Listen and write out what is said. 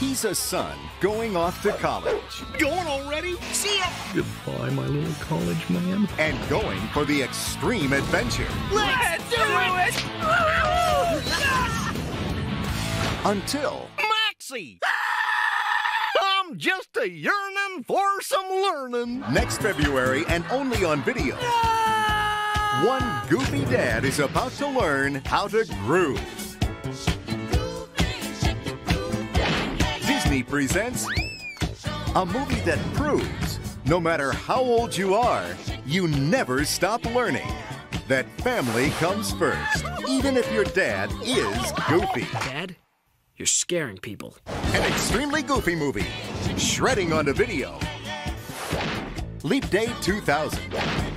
He's a son going off to college. Going already? See ya! Goodbye, my little college man. And going for the extreme adventure. Let's do it! Yes! Until... Maxie! I'm just a yearning for some learning. Next February and only on video. One goofy dad is about to learn how to groove. Disney presents a movie that proves no matter how old you are, you never stop learning. That family comes first, even if your dad is goofy. Dad, you're scaring people. An extremely goofy movie, shredding onto video. Leap Day 2000.